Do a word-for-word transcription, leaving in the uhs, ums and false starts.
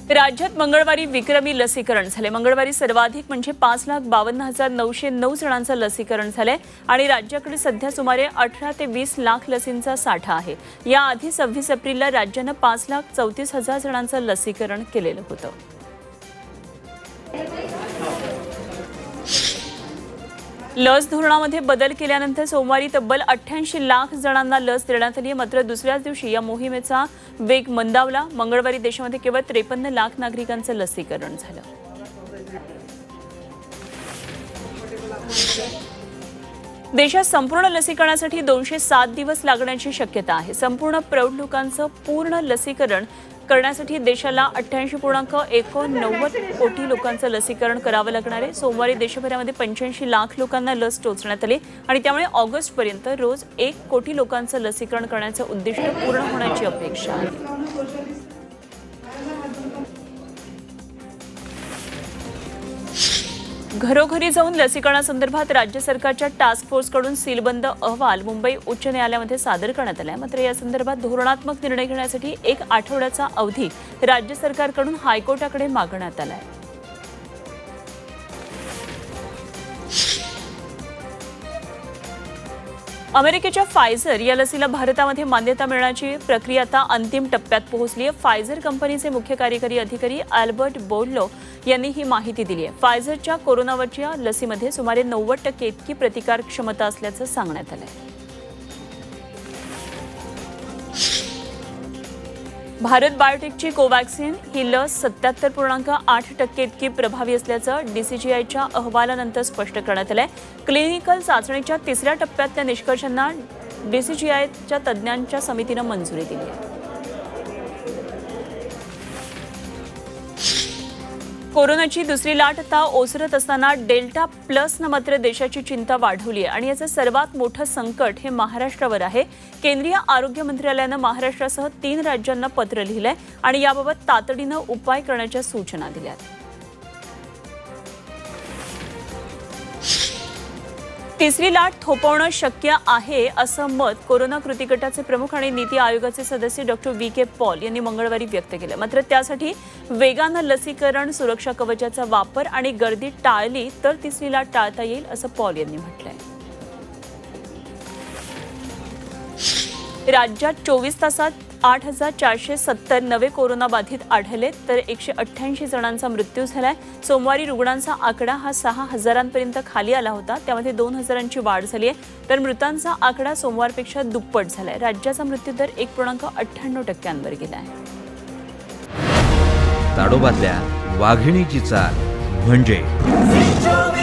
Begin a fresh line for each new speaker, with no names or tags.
राज्यात मंगळवारी विक्रमी लसीकरण झाले। मंगळवारी सर्वाधिक म्हणजे पाच लाख बावन्न हजार नऊशे नऊ जणांचं लसीकरण झालंय आणि राज्याकडे सध्या सुमारे अठरा ते वीस लाख लसींचा साठा आहे। याआधी सव्वीस एप्रिलला राज्यानं पाच लाख चौतीस हजार जणांचं लसीकरण केलेलं होतं। लस धोरणामध्ये बदल केल्यानंतर सोमवारी तब्बल अठ्ठ्याऐंशी लाख जणांना लस देण्यात आली। मात्र दुसऱ्याच दिवशी या मोहिमेचा वेग मंदावला। मंगळवारी देशामध्ये केवळ त्रेपन्न लाख नागरिकांचं लसीकरण झालं। देशात संपूर्ण लसीकरणासाठी दोनशे सात दिवस लागण्याची शक्यता आहे। संपूर्ण प्रौढ लोकांचं पूर्ण लसीकरण करण्यासाठी देशाला अठ्ठ्याऐंशी पूर्णांक एकोणनव्वद कोटी लोकांचं लसीकरण करावं लागणार आहे। सोमवारी देशभरामध्ये पंच्याऐंशी लाख लोकांना लस टोचण्यात आली आणि त्यामुळे ऑगस्टपर्यंत रोज एक कोटी लोकांचं लसीकरण करण्याचं उद्दिष्ट पूर्ण होण्याची अपेक्षा आहे। घरोघरी जाऊन लसीकरणासंदर्भात राज्य सरकारच्या टास्क फोर्सकडून सीलबंद अहवाल मुंबई उच्च न्यायालयामध्ये सादर करण्यात आला आहे। मात्र या संदर्भात धोरणात्मक निर्णय घेण्यासाठी एक आठवड्याचा अवधी राज्य सरकारकडून हायकोर्टाकडे मागण्यात आला आहे। अमेरिकेच्या फायझर या लसीला भारतामध्ये मान्यता मिळण्याची प्रक्रिया आता अंतिम टप्प्यात पोहोचली आहे। फायझर कंपनीचे मुख्य कार्यकारी अधिकारी अल्बर्ट बोर्लो यांनी ही माहिती दिली आहे। फायझरच्या कोरोनावरच्या लसीमध्ये सुमारे नव्वद टक्के इतकी प्रतिकार क्षमता असल्याचं सांगण्यात आलं आहे। भारत बायोटेकची कोवॅक्सिन ही लस सत्याहत्तर पूर्णांक आठ टक्के इतकी प्रभावी असल्याचं डीसीजीआयच्या अहवालानंतर स्पष्ट करण्यात आलं आहे। क्लिनिकल चाचणीच्या तिसऱ्या टप्प्यातल्या निष्कर्षांना डीसीजीआयच्या तज्ज्ञांच्या समितीनं मंजुरी दिली आहे। कोरोनाची दुसरी लाट आता ओसरत असताना डेल्टा प्लसनं मात्र देशाची चिंता वाढवली आहे आणि याचं सर्वात मोठं संकट हे महाराष्ट्रावर आहे। केंद्रीय आरोग्य मंत्रालयानं महाराष्ट्रासह तीन राज्यांना पत्र लिहिलंय आणि याबाबत तातडीनं उपाय करण्याच्या सूचना दिल्या आहेत। तिसरी लाट थोपवणं शक्य आहे असं मत कोरोना कृती गटाचे प्रमुख आणि नीती आयोगाचे सदस्य डॉक्टर व्ही के पॉल यांनी मंगळवारी व्यक्त केलं। मात्र त्यासाठी वेगानं लसीकरण, सुरक्षा कवचाचा वापर आणि गर्दी टाळली तर तिसरी लाट टाळता येईल असं पॉल यांनी म्हटलंय। राज्यात चोवीस तासात आठ हजार चारशे सत्तर नवे कोरोनाबाधित आढळले तर एकशे अठ्ठ्याऐंशी जणांचा मृत्यू झालाय। सोमवारी रुग्णांचा आकडा हा सहा हजारांपर्यंत खाली आला होता, त्यामध्ये दोन हजारांची वाढ झाली आहे तर मृतांचा आकडा सोमवारपेक्षा दुप्पट झालाय। राज्याचा मृत्यूदर एक पूर्णांक अठ्ठ्याण्णव टक्क्यांवर गेला आहे।
ताडोबातल्या वाघिणीची चाल म्हणजे